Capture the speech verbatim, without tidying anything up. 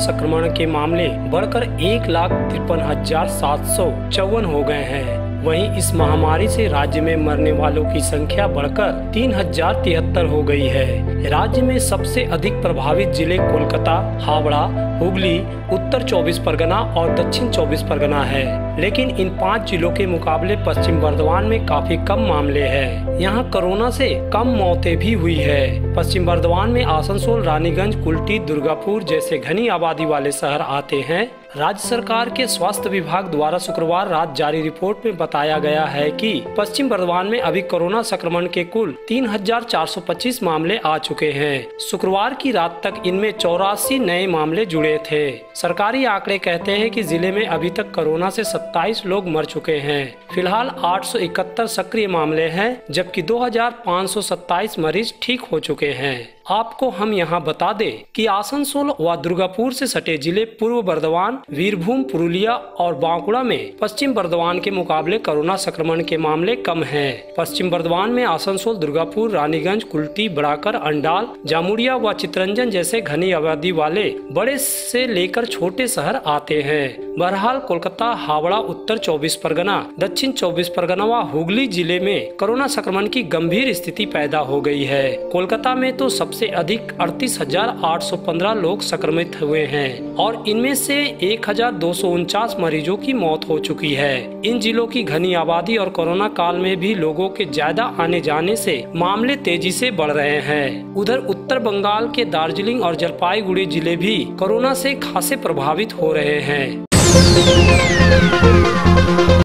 संक्रमण के मामले बढ़कर एक लाख तिरपन हजार सात सौ चौवन हो गए हैं। वहीं इस महामारी से राज्य में मरने वालों की संख्या बढ़कर तीन हजार तिहत्तर हो गई है। राज्य में सबसे अधिक प्रभावित जिले कोलकाता, हावड़ा, हुगली, उत्तर चौबीस परगना और दक्षिण चौबीस परगना है। लेकिन इन पाँच जिलों के मुकाबले पश्चिम बर्धमान में काफी कम मामले हैं। यहाँ कोरोना से कम मौतें भी हुई है। पश्चिम बर्धमान में आसनसोल, रानीगंज, कुल्टी, दुर्गापुर जैसे घनी आबादी वाले शहर आते हैं। राज्य सरकार के स्वास्थ्य विभाग द्वारा शुक्रवार रात जारी रिपोर्ट में बताया गया है कि पश्चिम बर्धमान में अभी कोरोना संक्रमण के कुल तीन हजार चार सौ पच्चीस मामले आ चुके हैं। शुक्रवार की रात तक इनमें चौरासी नए मामले जुड़े थे। सरकारी आंकड़े कहते हैं कि जिले में अभी तक कोरोना से सत्ताईस लोग मर चुके हैं। फिलहाल आठ सौ इकहत्तर सक्रिय मामले हैं, जबकि दो हजार पाँच सौ सत्ताईस मरीज ठीक हो चुके हैं। आपको हम यहाँ बता दें कि आसनसोल व दुर्गापुर से सटे जिले पूर्व बर्धमान, वीरभूम, पुरुलिया और बांकुड़ा में पश्चिम बर्धमान के मुकाबले कोरोना संक्रमण के मामले कम हैं। पश्चिम बर्धमान में आसनसोल, दुर्गापुर, रानीगंज, कुल्टी, बड़ाकर, अंडाल, जामुड़िया व चितरंजन जैसे घनी आबादी वाले बड़े से लेकर छोटे शहर आते हैं। बहरहाल कोलकाता, हावड़ा, उत्तर चौबीस परगना, दक्षिण चौबीस परगना व हुगली जिले में कोरोना संक्रमण की गंभीर स्थिति पैदा हो गई है। कोलकाता में तो सबसे अधिक अड़तीस हजार आठ सौ पंद्रह लोग संक्रमित हुए हैं और इनमें से एक हजार दो सौ उनचास मरीजों की मौत हो चुकी है। इन जिलों की घनी आबादी और कोरोना काल में भी लोगों के ज्यादा आने जाने से मामले तेजी से बढ़ रहे हैं। उधर उत्तर बंगाल के दार्जिलिंग और जलपाईगुड़ी जिले भी कोरोना से खासे प्रभावित हो रहे हैं।